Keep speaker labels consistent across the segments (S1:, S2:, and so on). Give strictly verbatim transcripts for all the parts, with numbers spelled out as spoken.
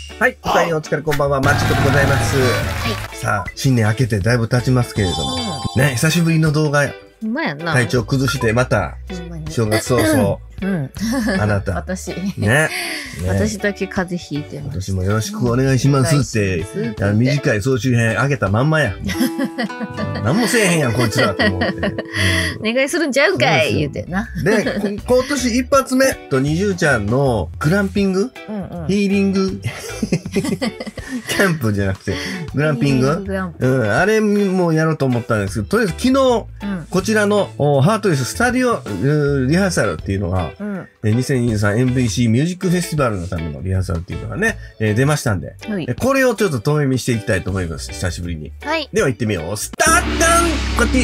S1: はい、おかえりお疲れこんばんは、マッチコでございます。はい。さあ、新年明けてだいぶ経ちますけれども、ね、久しぶりの動画、体調崩してまた、正月早々、うん。あなた。
S2: 私。
S1: ね。
S2: 私だけ風邪ひいてます。
S1: 私もよろしくお願いしますって、短い総集編あげたまんまや。何もせえへんやん、こいつらと思って。
S2: お願いするんちゃうかい言うてな。
S1: で、今年一発目とにじゅうちゃんのグランピングヒーリングキャンプじゃなくて、グランピングうん、あれもやろうと思ったんですけど、とりあえず昨日、こちらのハートレススタジオリハーサルっていうのが、うん、にせんにじゅうさん エムビーシー ミュージックフェスティバルのためのリハーサルっていうのがね、えー、出ましたんで、はい、これをちょっと遠目見していきたいと思います。久しぶりに。はい。では行ってみよう。スタートダウンこっち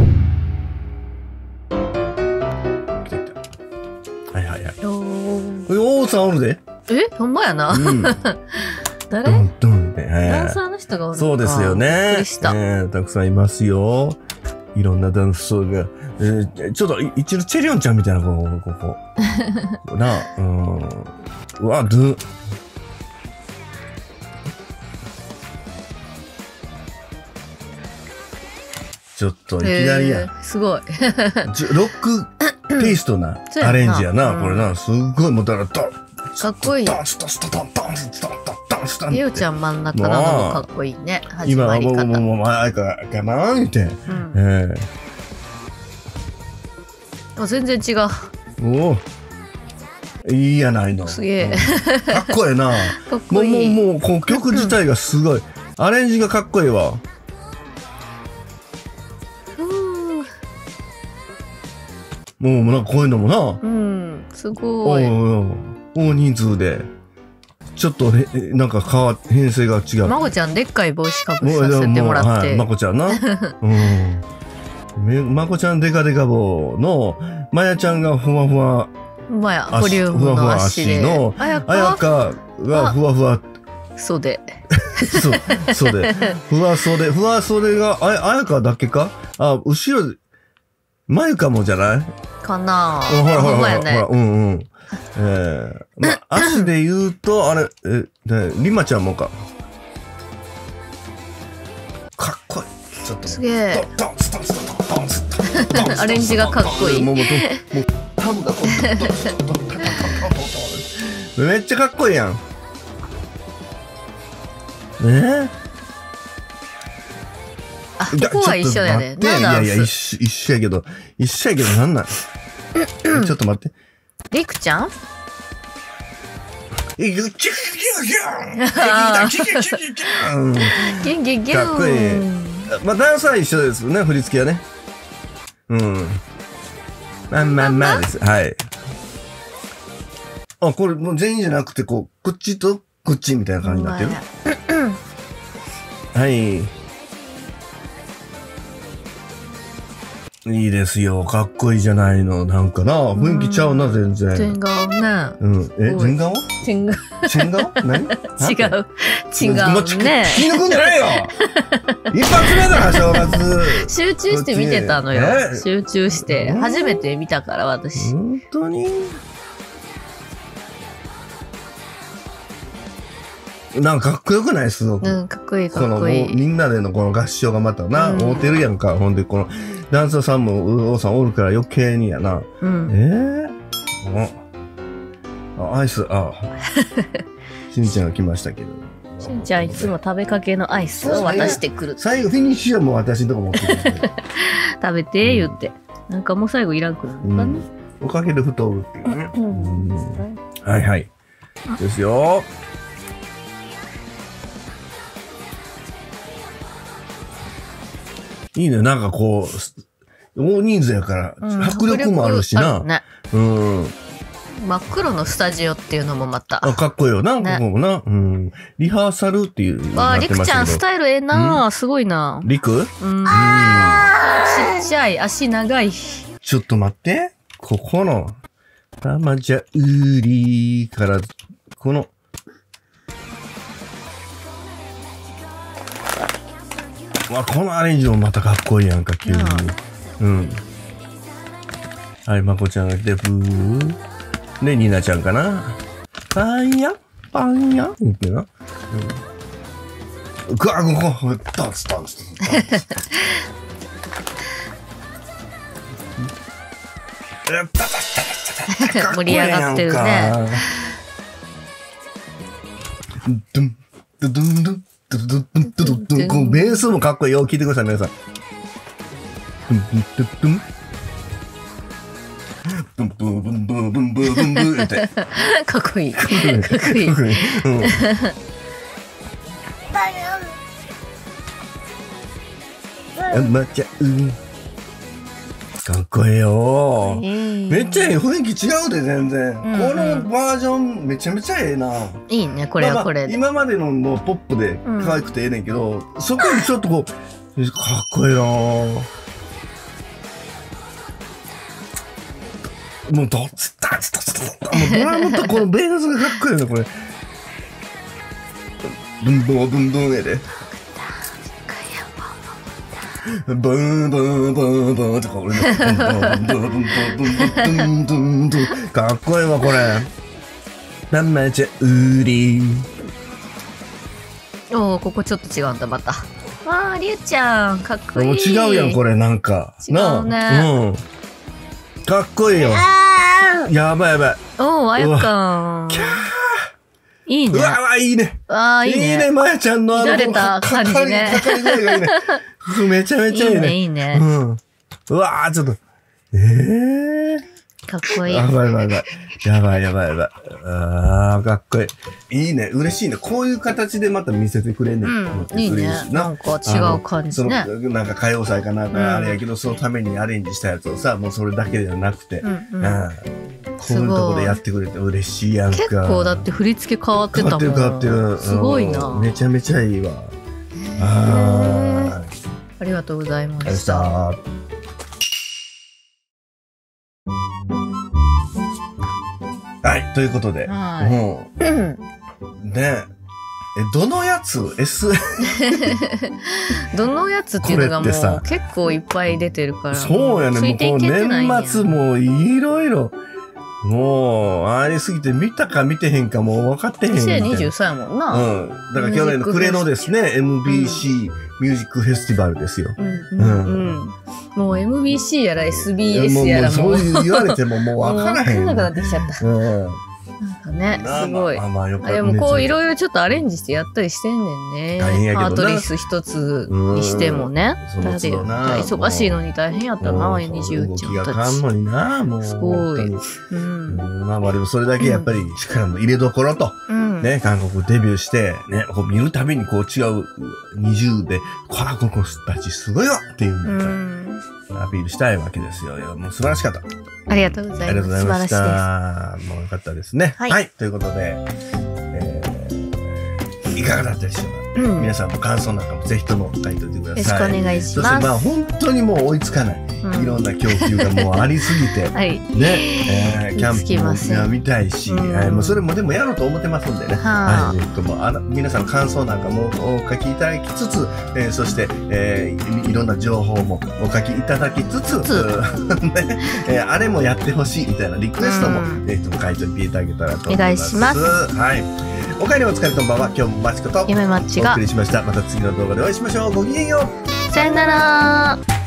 S1: はいはいはい。おーさんおるで。
S2: えほんまやな。うん、誰ダンサーの人がおるのか。
S1: そうですよね。
S2: びっくりした。
S1: えー、たくさんいますよ。いろんなダンスが。えー、ちょっと、一応チェリオンちゃんみたいな、ここ、ここ。なあ、うん。うわ、ドゥ。ちょっと、いきなりや。
S2: すごい。
S1: ロックテイストなアレンジやな、これな。すっごい、もうだから、ドン。
S2: かっこいい。
S1: ダンス、ダンス、ダンス、ダンス、ダンス、ダンス、ダンス。
S2: ゆうちゃん真ん中なのもかっこいいね。始まり方。
S1: 今、もう、もう、もう、あれか、かなーって。え
S2: え。全然違う。
S1: おお。いいやないの。
S2: すげえ。
S1: かっこええな。
S2: かっこいい。
S1: もう、もう、もう、この曲自体がすごい。アレンジがかっこいいわ。もう、なんかこういうのもな。
S2: うん、すごい。
S1: 大人数で。ちょっと、なんか変わ、編成が違う。
S2: まこちゃん、でっかい帽子かぶさせてもらって。
S1: まこちゃんな。うん。まこちゃんデカデカ帽の、まやちゃんがふわふわ。
S2: うまや、ボリュームの足で。
S1: の、あやかがふわふわ。
S2: 袖。
S1: そう、袖。ふわ袖、ふわ袖が、あや、あやかだけかあ、後ろ、まゆかもじゃない
S2: かなぁ。
S1: ほらほらほら、ほら、うんうん。えー、まあ、足で言うと、あれ、え、ね、リマちゃんもか。かっこいい。ちょっと。
S2: すげえ。アレンジがかっこいい。もう、もう、タブがこ
S1: う。めっちゃかっこいいやん。え
S2: あ、ここは一緒やね。
S1: いやいやいや、一緒、一緒やけど、一緒やけど、なんなんちょっと待って。
S2: りくちゃん
S1: ギュギュギュギュ
S2: ギュギュ
S1: かっこいい。まあ、ダンスは一緒ですよね、振り付けはね。うん。まあまあまあです。はい。あ、これもう全員じゃなくて、こう、こっちとこっちみたいな感じになってる。はい。いいですよ。かっこいいじゃないの。なんかな。雰囲気ちゃうな、全然。
S2: 全顔ね。
S1: うん。え、全顔
S2: 全顔。
S1: 全顔何違
S2: う。違うね。
S1: 気抜くんじゃないよ一発目だな、正月。
S2: 集中して見てたのよ。集中して。初めて見たから、私。
S1: 本当になんかかっこよくないすごく。
S2: うん、かっこいい、かっこいい。
S1: この、みんなでのこの合唱がまたな、合うてるやんか。ほんで、この、ダンサーさんも、王さんおるから余計にやな。うん。ええあ、アイス、あ。しんちゃんが来ましたけど。
S2: しんちゃんいつも食べかけのアイスを渡してくる。
S1: 最後、フィニッシュはもう私のとこ持ってくる。
S2: 食べて、言って。なんかもう最後いらんくなるのかな。
S1: おかげで太るっていうね。はいはい。ですよ。いいね。なんかこう、大人数やから、迫力もあるしな。うん。
S2: 真っ黒のスタジオっていうのもまた。
S1: あ、かっこいいよな、ここもな。うん。リハーサルっていう。
S2: あ、りくちゃんスタイルええな。すごいな。
S1: りく？うん。ち
S2: っちゃい、足長い。
S1: ちょっと待って。ここの、たまじゃうりから、この、わ、このアレンジもまたかっこいいやんか、急に。うん。はい、まこちゃんが来て、ふー。で、ニナちゃんかな。ファイヤー。 パン屋みたいな。うん。ぐわぐわ、ダンスダンス。
S2: 盛り上がってるね。
S1: ドゥン、ドゥドゥンドゥン、ドゥドゥンドゥンドゥンドゥン、このベースもかっこいいよ。聞いてください、皆さん。ドゥンドゥンドゥンドゥン。ブンブンブンブンブンブンブンブンって。
S2: かっこいい。かっこいい。かっこいい。
S1: うん。まちゃう。かっこいいよ。めっちゃいい。雰囲気違うで、全然。このバージョンめちゃめちゃええな。
S2: いいね、これはこれで。
S1: 今までのもポップで可愛くてええねんけど、そこにちょっとこう、かっこいいな。もうどっちだっつったっつったもうドラムとこのベースがかっこいいよね、これ。ブンブンブンブンやで。ブンブンブンブンとか俺のブンブンブンブンブンブンブンブンブンかっこいいわ、これ。ママちゃうり。
S2: おお、ここちょっと違うんだ、また。わあ、りゅうちゃん、かっこいい。
S1: もう違うやん、これ、なんか。
S2: 違うね。
S1: うん。かっこいいよ。やばいやばい。
S2: おお、あやかん。
S1: キャー。
S2: いいね。
S1: うわわ、いいね。
S2: ああ、いいね。
S1: いいね、まやちゃんのあの、
S2: 乱れた感じね。
S1: かかり声がいいね。めちゃめちゃいいね。
S2: いいね、いいね。
S1: うん。うわー、ちょっと。ええー。
S2: かっこいい。
S1: やばいやばいやばい。やばいやばいやばい。ああ、かっこいい。いいね。嬉しいね。こういう形でまた見せてくれんねん。
S2: うん。いいね。なんか違う感じね。
S1: なんか歌謡祭かなんかあれやけど、そのためにアレンジしたやつをさ、もうそれだけではなくて。うん。こういうとこでやってくれて嬉しいやんか。
S2: 結構だって振り付け変わってたもん。
S1: 変わってる変わってる。
S2: すごいな。
S1: めちゃめちゃいいわ。あ
S2: ありがとうございました。
S1: はい、ということで。もう、ねえ、どのやつ ?S?
S2: どのやつっていうのがもう結構いっぱい出てるから。
S1: そうやね、もうこの年末もいろいろ。もう、ありすぎて見たか見てへんかもう分かってへん。
S2: にせんにじゅうさんやもんな。
S1: うん。だから去年の暮れのですね、エムビーシー ミュージックフェスティバルですよ。
S2: うん。もう エムビーシー やら エスビーエス やら
S1: もう。そういう言われてももう分からへん。
S2: 分からなくなってきちゃった。うん。なんかね、すごい。
S1: あ、まあよかった。
S2: でもこういろいろちょっとアレンジしてやったりしてんねんね。
S1: 大変やけどな。
S2: ハートリス一つにしてもね。だって忙しいのに大変やったな、にじゅうちゃんたち。
S1: 動きがかんのにな、もう。
S2: すごい。
S1: うん。まあまあでもそれだけやっぱり力の入れどころと、ね、韓国デビューして、ね、こう見るたびにこう違うにじゅうで、こら、この人たちすごいわっていうのをアピールしたいわけですよ。いや、もう素晴らしかった。
S2: ありがとうございます。
S1: ありがとうございました。もうよかったですね。
S2: はい。
S1: はい。ということで、えー、いかがだったでしょうか。うん、皆さんの感想なんかもぜひとも書いておいてください。
S2: よろしくお願いします。
S1: そしてまあ本当にもう追いつかない。うん、いろんな供給がもうありすぎて。
S2: はい。
S1: ね。えー、キャンプも見たいし、うんえー、もうそれもでもやろうと思ってますんでね。はい。えー、ともあの皆さんの感想なんかもお書きいただきつつ、えー、そして、えー、いろんな情報もお書きいただきつつ、ねえー、あれもやってほしいみたいなリクエストも、うん、えー、と書いておいていただけたらと思います。
S2: お願いします。
S1: はい。お帰りお疲れこんばんは。今日もマチコと
S2: 夢マッチが
S1: お送りしました。また次の動画でお会いしましょう。ごきげんよう。
S2: さよなら。